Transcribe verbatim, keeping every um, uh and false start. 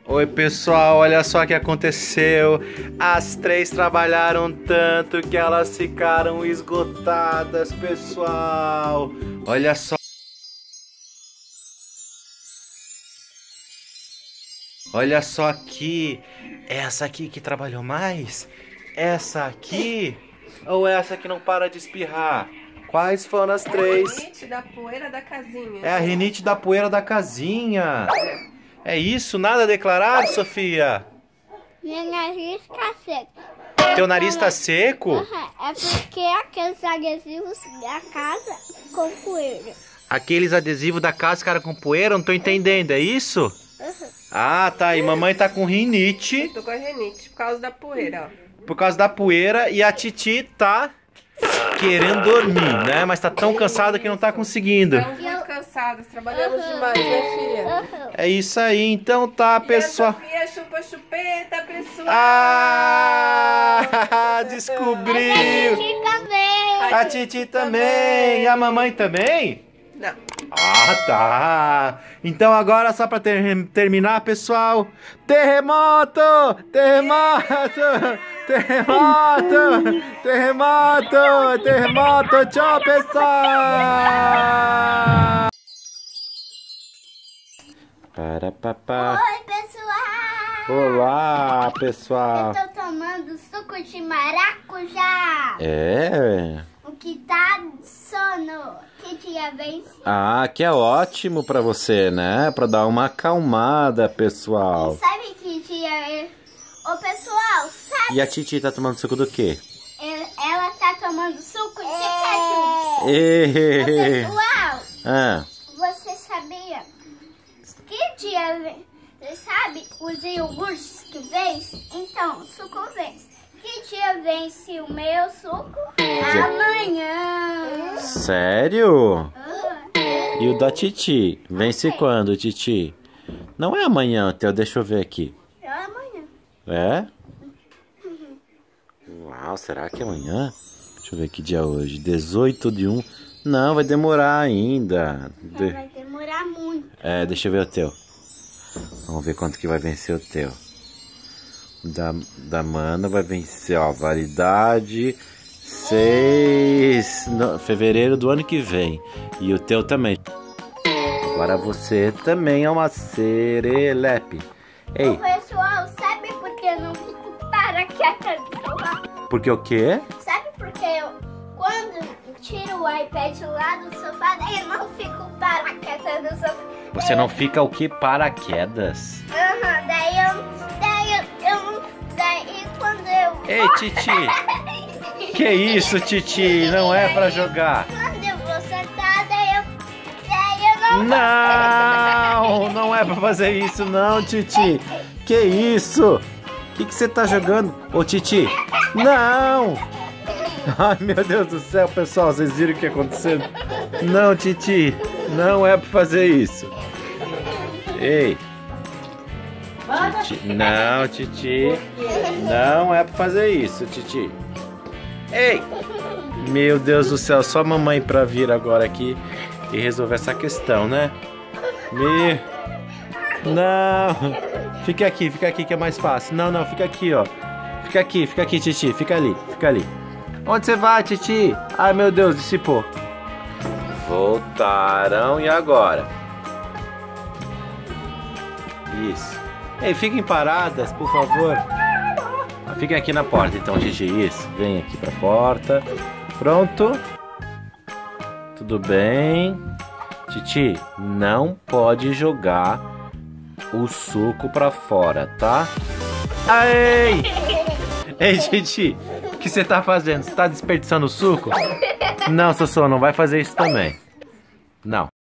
Oi pessoal, olha só o que aconteceu. As três trabalharam tanto que elas ficaram esgotadas, pessoal. Olha só. Olha só aqui. Essa aqui que trabalhou mais? Essa aqui? Ou essa que não para de espirrar? Quais foram as três? É a rinite da poeira da casinha. É a rinite da poeira da casinha. É isso? Nada a declarar, Sofia? Meu nariz tá seco. Teu nariz tá seco? Uhum. É porque aqueles adesivos da casa com poeira. Aqueles adesivos da casa, cara, com poeira? Não tô entendendo, é isso? Uhum. Ah, tá. E mamãe tá com rinite. Tô com a rinite por causa da poeira, ó. Por causa da poeira. E a Titi tá querendo dormir, né? Mas tá tão cansada que não tá conseguindo. Estamos muito cansadas, trabalhamos demais, né, filha? Uhum. É isso aí, então tá, pessoal. E a Sofia chupa chupeta, pessoal. Ah, descobriu. Titi também. A Titi também. E a mamãe também? Não. Ah, tá. Então agora só pra ter, terminar, pessoal. Terremoto! Terremoto! Terremoto! Terremoto! Terremoto! Tchau, pessoal! Para, papá. Oi, pessoal. Olá, pessoal. Eu tô tomando suco de maracujá. É. O que tá sono. Que dia vem? Ah, que é ótimo pra você, né? Pra dar uma acalmada, pessoal. E sabe que dia é? Ô, pessoal, sabe? E a Titi tá tomando suco do quê? Ela tá tomando suco de ketchup. Ê. Ô, pessoal, Ah, você sabia que dia vem? Você sabe os iogurtes que vence? Então, o suco vence. Que dia vence o meu suco? Amanhã. sério? Uhum. E o da Titi? Vence quando, Titi? Não é amanhã, Theo, deixa eu ver aqui. É amanhã. É? Uau, será que é amanhã? Deixa eu ver que dia é hoje. dezoito de um. Não, vai demorar ainda. De- Vai demorar muito. É, deixa eu ver o teu. Vamos ver quanto que vai vencer o teu. Da, da Mana vai vencer, ó, validade seis de fevereiro do ano que vem. E o teu também. Agora você também é uma serelepe. Ei, Ô, pessoal, sabe por que eu não fico paraquedas do sofá? porque o quê? Sabe por que eu, quando tiro o iPad lá do sofá, daí eu não fico paraquedas do sofá? Você não fica o que? Paraquedas? Aham, daí eu, daí eu, eu não, daí quando eu... Ei, Titi! Que isso, Titi? Não é pra jogar. Quando eu vou sentar, daí eu, daí eu não... Não, não é pra fazer isso não, Titi. Que isso? O que que você tá jogando? Ô, Titi, não! Ai, meu Deus do céu, pessoal, vocês viram o que aconteceu? Não, Titi, não é pra fazer isso. Ei. Titi, não, Titi, não é pra fazer isso, Titi. Ei! Meu Deus do céu, só a mamãe pra vir agora aqui e resolver essa questão, né? Me... Não! Fica aqui, fica aqui que é mais fácil. Não, não, fica aqui, ó. Fica aqui, fica aqui, Titi, fica ali, fica ali. Onde você vai, Titi? Ai, meu Deus, dissipou. Voltaram, e agora? Isso. Ei, fiquem paradas, por favor. Fiquem aqui na porta, então, Titi. Isso, vem aqui pra porta. Pronto. Tudo bem. Titi, não pode jogar o suco pra fora, tá? Ai! Ei, Titi, o que você tá fazendo? Você tá desperdiçando o suco? Não, Sossô, não vai fazer isso também. Não.